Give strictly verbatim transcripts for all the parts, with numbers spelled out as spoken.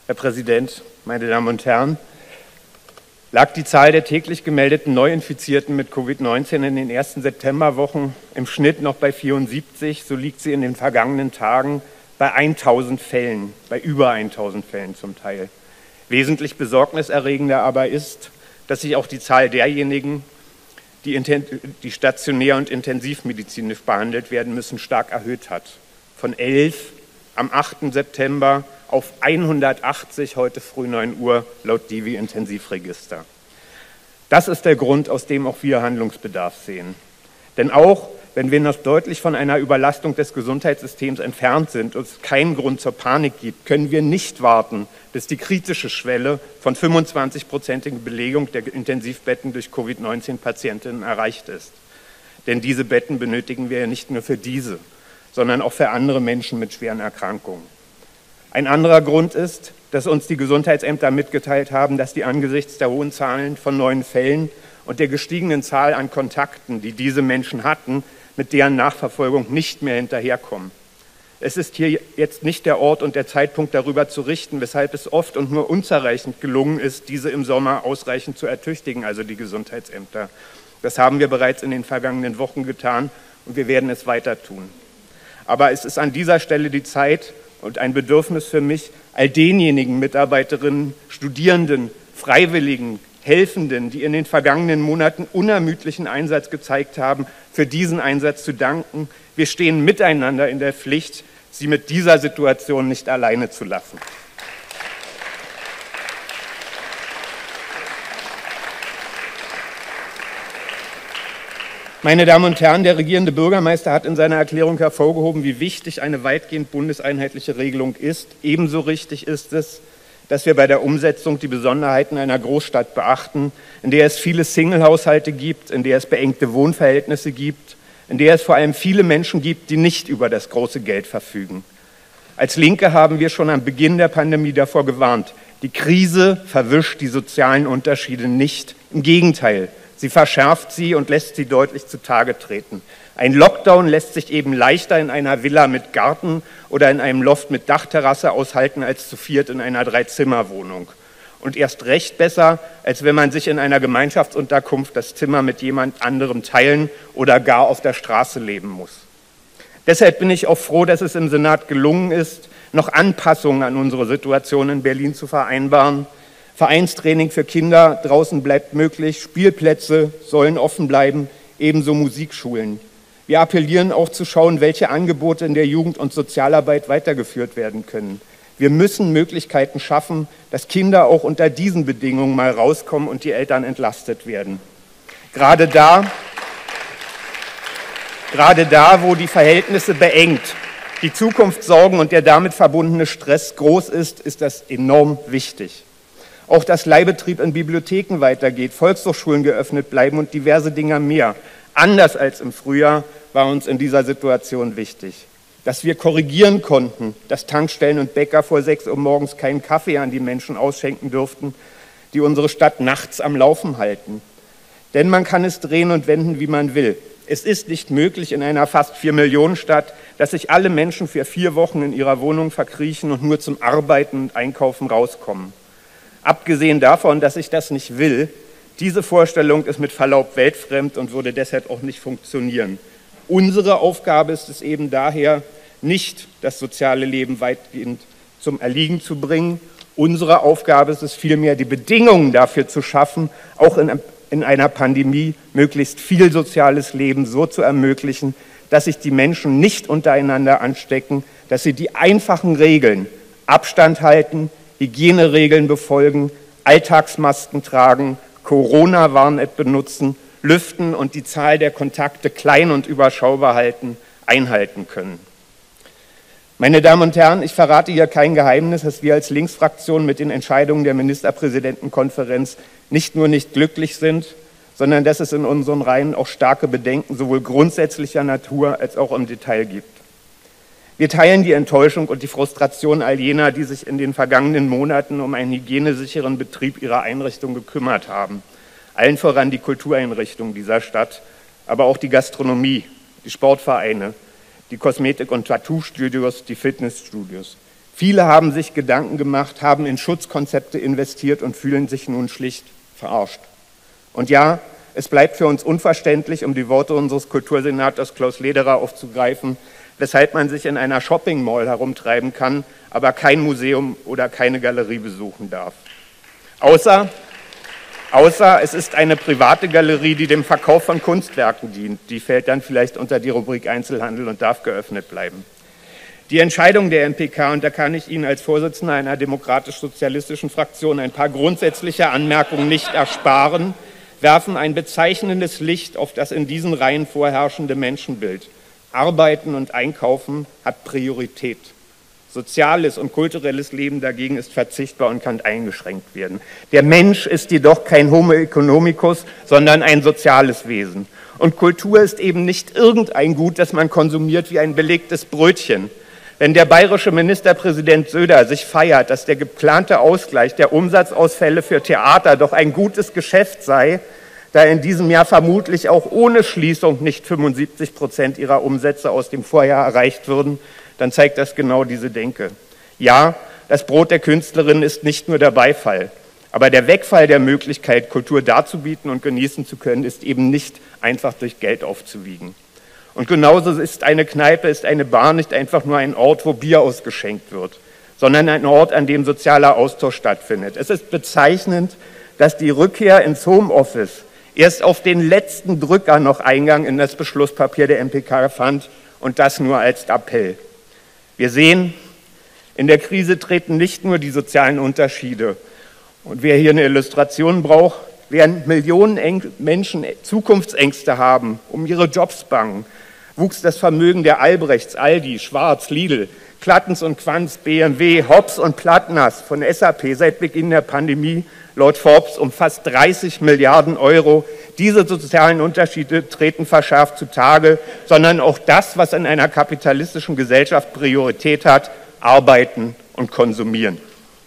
Herr Präsident, meine Damen und Herren, lag die Zahl der täglich gemeldeten Neuinfizierten mit Covid neunzehn in den ersten Septemberwochen im Schnitt noch bei vierundsiebzig, so liegt sie in den vergangenen Tagen bei tausend Fällen, bei über tausend Fällen zum Teil. Wesentlich besorgniserregender aber ist, dass sich auch die Zahl derjenigen, die, die stationär und intensivmedizinisch behandelt werden müssen, stark erhöht hat. Von elf am achten September auf hundertachtzig heute früh neun Uhr laut D I V I-Intensivregister. Das ist der Grund, aus dem auch wir Handlungsbedarf sehen. Denn auch wenn wir noch deutlich von einer Überlastung des Gesundheitssystems entfernt sind und es keinen Grund zur Panik gibt, können wir nicht warten, bis die kritische Schwelle von fünfundzwanzig-prozentiger Belegung der Intensivbetten durch Covid neunzehn Patientinnen erreicht ist. Denn diese Betten benötigen wir ja nicht nur für diese, sondern auch für andere Menschen mit schweren Erkrankungen. Ein anderer Grund ist, dass uns die Gesundheitsämter mitgeteilt haben, dass die angesichts der hohen Zahlen von neuen Fällen und der gestiegenen Zahl an Kontakten, die diese Menschen hatten, mit deren Nachverfolgung nicht mehr hinterherkommen. Es ist hier jetzt nicht der Ort und der Zeitpunkt, darüber zu richten, weshalb es oft und nur unzureichend gelungen ist, diese im Sommer ausreichend zu ertüchtigen, also die Gesundheitsämter. Das haben wir bereits in den vergangenen Wochen getan und wir werden es weiter tun. Aber es ist an dieser Stelle die Zeit und ein Bedürfnis für mich, all denjenigen Mitarbeiterinnen, Studierenden, Freiwilligen, Helfenden, die in den vergangenen Monaten unermüdlichen Einsatz gezeigt haben, für diesen Einsatz zu danken. Wir stehen miteinander in der Pflicht, sie mit dieser Situation nicht alleine zu lassen. Meine Damen und Herren, der regierende Bürgermeister hat in seiner Erklärung hervorgehoben, wie wichtig eine weitgehend bundeseinheitliche Regelung ist. Ebenso richtig ist es, dass wir bei der Umsetzung die Besonderheiten einer Großstadt beachten, in der es viele Single-Haushalte gibt, in der es beengte Wohnverhältnisse gibt, in der es vor allem viele Menschen gibt, die nicht über das große Geld verfügen. Als Linke haben wir schon am Beginn der Pandemie davor gewarnt. Die Krise verwischt die sozialen Unterschiede nicht. Im Gegenteil, sie verschärft sie und lässt sie deutlich zutage treten. Ein Lockdown lässt sich eben leichter in einer Villa mit Garten oder in einem Loft mit Dachterrasse aushalten als zu viert in einer Dreizimmerwohnung. Und erst recht besser, als wenn man sich in einer Gemeinschaftsunterkunft das Zimmer mit jemand anderem teilen oder gar auf der Straße leben muss. Deshalb bin ich auch froh, dass es im Senat gelungen ist, noch Anpassungen an unsere Situation in Berlin zu vereinbaren. Vereinstraining für Kinder draußen bleibt möglich, Spielplätze sollen offen bleiben, ebenso Musikschulen. Wir appellieren auch zu schauen, welche Angebote in der Jugend- und Sozialarbeit weitergeführt werden können. Wir müssen Möglichkeiten schaffen, dass Kinder auch unter diesen Bedingungen mal rauskommen und die Eltern entlastet werden. Gerade da, gerade da, wo die Verhältnisse beengt, die Zukunftssorgen und der damit verbundene Stress groß ist, ist das enorm wichtig. Auch dass Leihbetrieb in Bibliotheken weitergeht, Volkshochschulen geöffnet bleiben und diverse Dinge mehr. Anders als im Frühjahr war uns in dieser Situation wichtig. Dass wir korrigieren konnten, dass Tankstellen und Bäcker vor sechs Uhr morgens keinen Kaffee an die Menschen ausschenken durften, die unsere Stadt nachts am Laufen halten. Denn man kann es drehen und wenden, wie man will. Es ist nicht möglich in einer fast vier Millionen Stadt, dass sich alle Menschen für vier Wochen in ihrer Wohnung verkriechen und nur zum Arbeiten und Einkaufen rauskommen. Abgesehen davon, dass ich das nicht will, diese Vorstellung ist mit Verlaub weltfremd und würde deshalb auch nicht funktionieren. Unsere Aufgabe ist es eben daher, nicht das soziale Leben weitgehend zum Erliegen zu bringen. Unsere Aufgabe ist es vielmehr, die Bedingungen dafür zu schaffen, auch in, in einer Pandemie möglichst viel soziales Leben so zu ermöglichen, dass sich die Menschen nicht untereinander anstecken, dass sie die einfachen Regeln, Abstand halten, Hygieneregeln befolgen, Alltagsmasken tragen, Corona-Warn-App benutzen, lüften und die Zahl der Kontakte klein und überschaubar halten, einhalten können. Meine Damen und Herren, ich verrate hier kein Geheimnis, dass wir als Linksfraktion mit den Entscheidungen der Ministerpräsidentenkonferenz nicht nur nicht glücklich sind, sondern dass es in unseren Reihen auch starke Bedenken sowohl grundsätzlicher Natur als auch im Detail gibt. Wir teilen die Enttäuschung und die Frustration all jener, die sich in den vergangenen Monaten um einen hygienesicheren Betrieb ihrer Einrichtung gekümmert haben. Allen voran die Kultureinrichtungen dieser Stadt, aber auch die Gastronomie, die Sportvereine, die Kosmetik- und Tattoo-Studios, die Fitnessstudios. Viele haben sich Gedanken gemacht, haben in Schutzkonzepte investiert und fühlen sich nun schlicht verarscht. Und ja, es bleibt für uns unverständlich, um die Worte unseres Kultursenators Klaus Lederer aufzugreifen, weshalb man sich in einer Shopping-Mall herumtreiben kann, aber kein Museum oder keine Galerie besuchen darf. Außer, außer es ist eine private Galerie, die dem Verkauf von Kunstwerken dient. Die fällt dann vielleicht unter die Rubrik Einzelhandel und darf geöffnet bleiben. Die Entscheidung der M P K, und da kann ich Ihnen als Vorsitzender einer demokratisch-sozialistischen Fraktion ein paar grundsätzliche Anmerkungen nicht ersparen, werfen ein bezeichnendes Licht auf das in diesen Reihen vorherrschende Menschenbild. Arbeiten und Einkaufen hat Priorität. Soziales und kulturelles Leben dagegen ist verzichtbar und kann eingeschränkt werden. Der Mensch ist jedoch kein Homo economicus, sondern ein soziales Wesen. Und Kultur ist eben nicht irgendein Gut, das man konsumiert wie ein belegtes Brötchen. Wenn der bayerische Ministerpräsident Söder sich feiert, dass der geplante Ausgleich der Umsatzausfälle für Theater doch ein gutes Geschäft sei, da in diesem Jahr vermutlich auch ohne Schließung nicht fünfundsiebzig Prozent ihrer Umsätze aus dem Vorjahr erreicht würden, dann zeigt das genau diese Denke. Ja, das Brot der Künstlerin ist nicht nur der Beifall, aber der Wegfall der Möglichkeit, Kultur darzubieten und genießen zu können, ist eben nicht einfach durch Geld aufzuwiegen. Und genauso ist eine Kneipe, ist eine Bar nicht einfach nur ein Ort, wo Bier ausgeschenkt wird, sondern ein Ort, an dem sozialer Austausch stattfindet. Es ist bezeichnend, dass die Rückkehr ins Homeoffice erst auf den letzten Drücker noch Eingang in das Beschlusspapier der M P K fand und das nur als Appell. Wir sehen, in der Krise treten nicht nur die sozialen Unterschiede. Und wer hier eine Illustration braucht, während Millionen Menschen Zukunftsängste haben, um ihre Jobs bangen, wuchs das Vermögen der Albrechts, Aldi, Schwarz, Lidl, Klattens und Quanz, B M W, Hobbs und Plattners von S A P seit Beginn der Pandemie laut Forbes um fast dreißig Milliarden Euro. Diese sozialen Unterschiede treten verschärft zutage, sondern auch das, was in einer kapitalistischen Gesellschaft Priorität hat, arbeiten und konsumieren.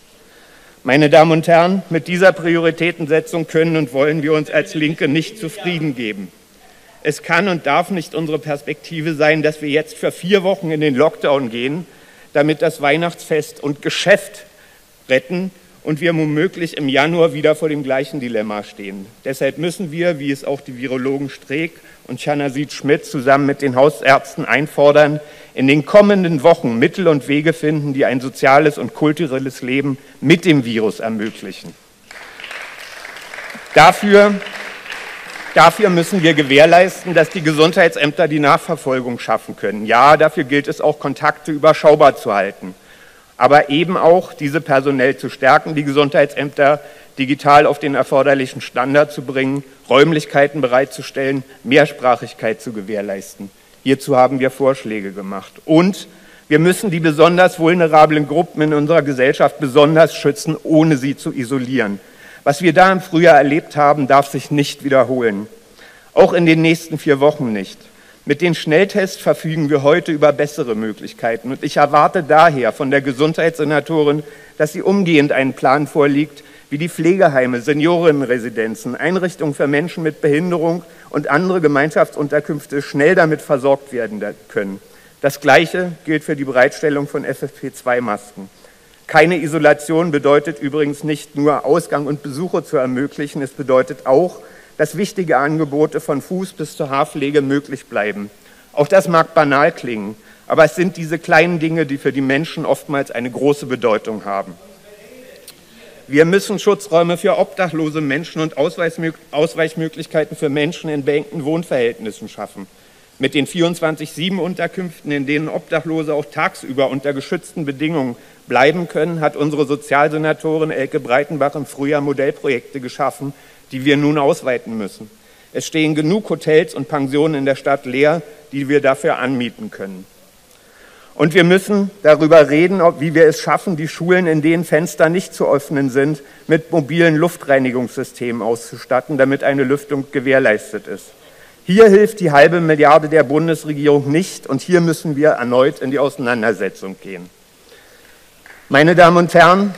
Meine Damen und Herren, mit dieser Prioritätensetzung können und wollen wir uns als Linke nicht zufrieden geben. Es kann und darf nicht unsere Perspektive sein, dass wir jetzt für vier Wochen in den Lockdown gehen, damit das Weihnachtsfest und Geschäft retten und wir womöglich im Januar wieder vor dem gleichen Dilemma stehen. Deshalb müssen wir, wie es auch die Virologen Streeck und Shanasid Schmidt zusammen mit den Hausärzten einfordern, in den kommenden Wochen Mittel und Wege finden, die ein soziales und kulturelles Leben mit dem Virus ermöglichen. Dafür, dafür müssen wir gewährleisten, dass die Gesundheitsämter die Nachverfolgung schaffen können. Ja, dafür gilt es auch, Kontakte überschaubar zu halten, aber eben auch, diese personell zu stärken, die Gesundheitsämter digital auf den erforderlichen Standard zu bringen, Räumlichkeiten bereitzustellen, Mehrsprachigkeit zu gewährleisten. Hierzu haben wir Vorschläge gemacht. Und wir müssen die besonders vulnerablen Gruppen in unserer Gesellschaft besonders schützen, ohne sie zu isolieren. Was wir da im Frühjahr erlebt haben, darf sich nicht wiederholen. Auch in den nächsten vier Wochen nicht. Mit den Schnelltests verfügen wir heute über bessere Möglichkeiten. Und ich erwarte daher von der Gesundheitssenatorin, dass sie umgehend einen Plan vorlegt, wie die Pflegeheime, Seniorinnenresidenzen, Einrichtungen für Menschen mit Behinderung und andere Gemeinschaftsunterkünfte schnell damit versorgt werden können. Das Gleiche gilt für die Bereitstellung von F F P zwei Masken. Keine Isolation bedeutet übrigens nicht nur, Ausgang und Besuche zu ermöglichen. Es bedeutet auch, dass wichtige Angebote von Fuß- bis zur Haarpflege möglich bleiben. Auch das mag banal klingen, aber es sind diese kleinen Dinge, die für die Menschen oftmals eine große Bedeutung haben. Wir müssen Schutzräume für obdachlose Menschen und Ausweichmöglichkeiten für Menschen in beengten Wohnverhältnissen schaffen. Mit den vierundzwanzig sieben Unterkünften, in denen Obdachlose auch tagsüber unter geschützten Bedingungen bleiben können, hat unsere Sozialsenatorin Elke Breitenbach im Frühjahr Modellprojekte geschaffen, die wir nun ausweiten müssen. Es stehen genug Hotels und Pensionen in der Stadt leer, die wir dafür anmieten können. Und wir müssen darüber reden, wie wir es schaffen, die Schulen, in denen Fenster nicht zu öffnen sind, mit mobilen Luftreinigungssystemen auszustatten, damit eine Lüftung gewährleistet ist. Hier hilft die halbe Milliarde der Bundesregierung nicht und hier müssen wir erneut in die Auseinandersetzung gehen. Meine Damen und Herren,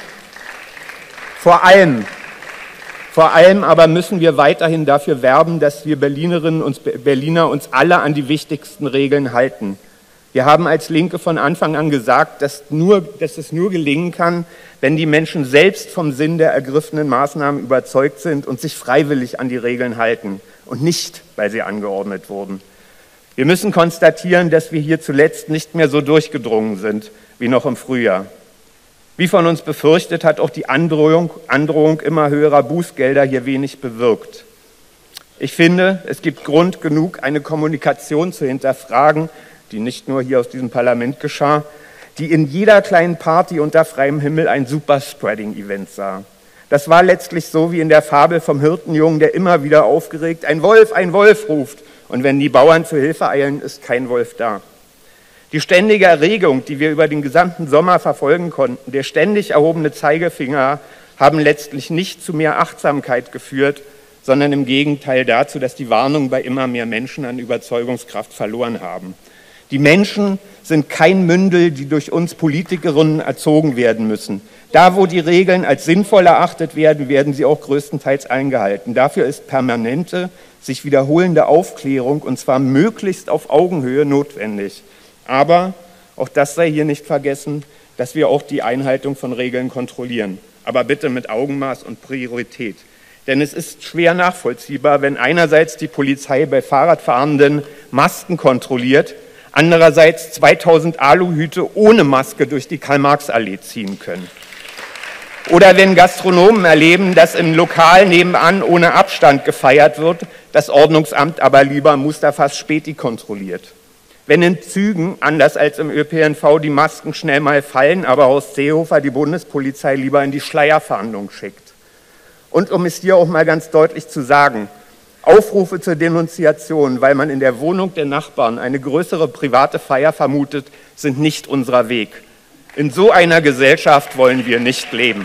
vor allem, vor allem aber müssen wir weiterhin dafür werben, dass wir Berlinerinnen und Berliner uns alle an die wichtigsten Regeln halten. Wir haben als Linke von Anfang an gesagt, dass, nur, dass es nur gelingen kann, wenn die Menschen selbst vom Sinn der ergriffenen Maßnahmen überzeugt sind und sich freiwillig an die Regeln halten und nicht, weil sie angeordnet wurden. Wir müssen konstatieren, dass wir hier zuletzt nicht mehr so durchgedrungen sind wie noch im Frühjahr. Wie von uns befürchtet, hat auch die Androhung, Androhung immer höherer Bußgelder hier wenig bewirkt. Ich finde, es gibt Grund genug, eine Kommunikation zu hinterfragen, die nicht nur hier aus diesem Parlament geschah, die in jeder kleinen Party unter freiem Himmel ein Superspreading-Event sah. Das war letztlich so wie in der Fabel vom Hirtenjungen, der immer wieder aufgeregt ein Wolf, ein Wolf ruft. Und wenn die Bauern zur Hilfe eilen, ist kein Wolf da. Die ständige Erregung, die wir über den gesamten Sommer verfolgen konnten, der ständig erhobene Zeigefinger, haben letztlich nicht zu mehr Achtsamkeit geführt, sondern im Gegenteil dazu, dass die Warnungen bei immer mehr Menschen an Überzeugungskraft verloren haben. Die Menschen sind kein Mündel, die durch uns Politikerinnen erzogen werden müssen. Da, wo die Regeln als sinnvoll erachtet werden, werden sie auch größtenteils eingehalten. Dafür ist permanente, sich wiederholende Aufklärung, und zwar möglichst auf Augenhöhe, notwendig. Aber, auch das sei hier nicht vergessen, dass wir auch die Einhaltung von Regeln kontrollieren. Aber bitte mit Augenmaß und Priorität. Denn es ist schwer nachvollziehbar, wenn einerseits die Polizei bei Fahrradfahrenden Masken kontrolliert, andererseits zweitausend Aluhüte ohne Maske durch die Karl-Marx-Allee ziehen können. Oder wenn Gastronomen erleben, dass im Lokal nebenan ohne Abstand gefeiert wird, das Ordnungsamt aber lieber Mustafas Späti kontrolliert. Wenn in Zügen, anders als im Ö P N V, die Masken schnell mal fallen, aber Horst Seehofer die Bundespolizei lieber in die Schleierfahndung schickt. Und um es hier auch mal ganz deutlich zu sagen, Aufrufe zur Denunziation, weil man in der Wohnung der Nachbarn eine größere private Feier vermutet, sind nicht unser Weg. In so einer Gesellschaft wollen wir nicht leben.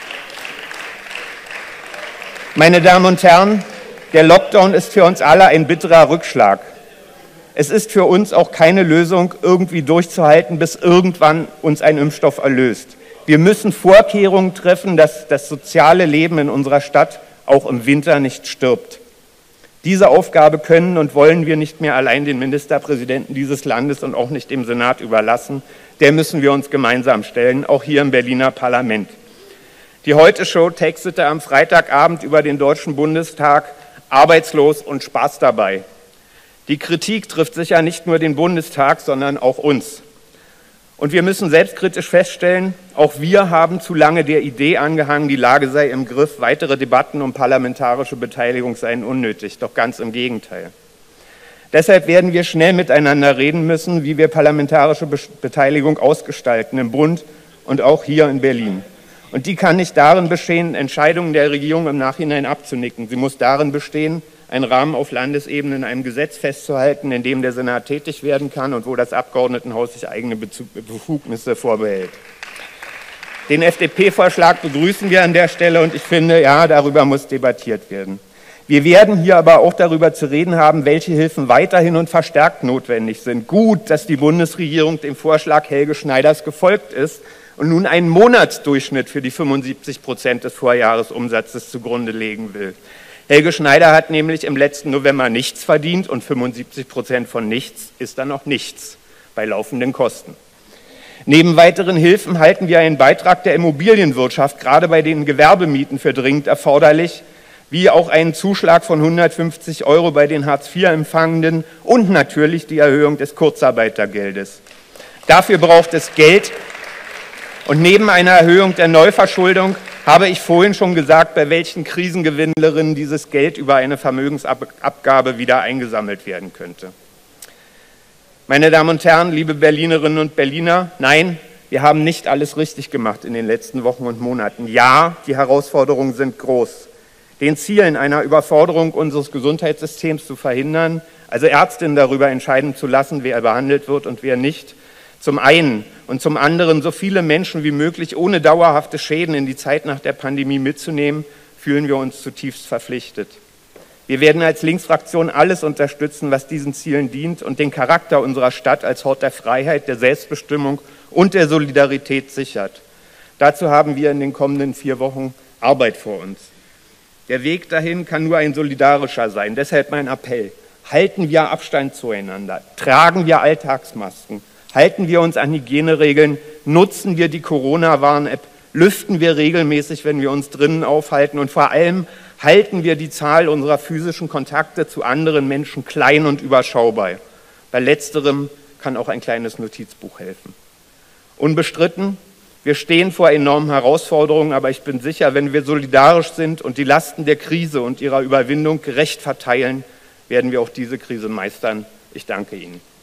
Meine Damen und Herren, der Lockdown ist für uns alle ein bitterer Rückschlag. Es ist für uns auch keine Lösung, irgendwie durchzuhalten, bis irgendwann uns ein Impfstoff erlöst. Wir müssen Vorkehrungen treffen, dass das soziale Leben in unserer Stadt auch im Winter nicht stirbt. Diese Aufgabe können und wollen wir nicht mehr allein den Ministerpräsidenten dieses Landes und auch nicht dem Senat überlassen. Der müssen wir uns gemeinsam stellen, auch hier im Berliner Parlament. Die Heute-Show textete am Freitagabend über den Deutschen Bundestag: arbeitslos und Spaß dabei. Die Kritik trifft sicher nicht nur den Bundestag, sondern auch uns. Und wir müssen selbstkritisch feststellen, auch wir haben zu lange der Idee angehangen, die Lage sei im Griff, weitere Debatten um parlamentarische Beteiligung seien unnötig, doch ganz im Gegenteil. Deshalb werden wir schnell miteinander reden müssen, wie wir parlamentarische Beteiligung ausgestalten im Bund und auch hier in Berlin. Und die kann nicht darin bestehen, Entscheidungen der Regierung im Nachhinein abzunicken. Sie muss darin bestehen, einen Rahmen auf Landesebene in einem Gesetz festzuhalten, in dem der Senat tätig werden kann und wo das Abgeordnetenhaus sich eigene Befugnisse vorbehält. Den F D P-Vorschlag begrüßen wir an der Stelle und ich finde, ja, darüber muss debattiert werden. Wir werden hier aber auch darüber zu reden haben, welche Hilfen weiterhin und verstärkt notwendig sind. Gut, dass die Bundesregierung dem Vorschlag Helge Schneiders gefolgt ist und nun einen Monatsdurchschnitt für die fünfundsiebzig Prozent des Vorjahresumsatzes zugrunde legen will. Helge Schneider hat nämlich im letzten November nichts verdient und fünfundsiebzig Prozent von nichts ist dann noch nichts bei laufenden Kosten. Neben weiteren Hilfen halten wir einen Beitrag der Immobilienwirtschaft, gerade bei den Gewerbemieten, für dringend erforderlich, wie auch einen Zuschlag von hundertfünfzig Euro bei den Hartz vier Empfangenden und natürlich die Erhöhung des Kurzarbeitergeldes. Dafür braucht es Geld. Und neben einer Erhöhung der Neuverschuldung habe ich vorhin schon gesagt, bei welchen Krisengewinnlerinnen dieses Geld über eine Vermögensabgabe wieder eingesammelt werden könnte. Meine Damen und Herren, liebe Berlinerinnen und Berliner, nein, wir haben nicht alles richtig gemacht in den letzten Wochen und Monaten. Ja, die Herausforderungen sind groß. Den Zielen einer Überforderung unseres Gesundheitssystems zu verhindern, also Ärztinnen darüber entscheiden zu lassen, wer behandelt wird und wer nicht, zum einen, und zum anderen so viele Menschen wie möglich ohne dauerhafte Schäden in die Zeit nach der Pandemie mitzunehmen, fühlen wir uns zutiefst verpflichtet. Wir werden als Linksfraktion alles unterstützen, was diesen Zielen dient und den Charakter unserer Stadt als Hort der Freiheit, der Selbstbestimmung und der Solidarität sichert. Dazu haben wir in den kommenden vier Wochen Arbeit vor uns. Der Weg dahin kann nur ein solidarischer sein. Deshalb mein Appell: Halten wir Abstand zueinander, tragen wir Alltagsmasken, halten wir uns an Hygieneregeln, nutzen wir die Corona-Warn-App, lüften wir regelmäßig, wenn wir uns drinnen aufhalten und vor allem halten wir die Zahl unserer physischen Kontakte zu anderen Menschen klein und überschaubar. Bei letzterem kann auch ein kleines Notizbuch helfen. Unbestritten, wir stehen vor enormen Herausforderungen, aber ich bin sicher, wenn wir solidarisch sind und die Lasten der Krise und ihrer Überwindung gerecht verteilen, werden wir auch diese Krise meistern. Ich danke Ihnen.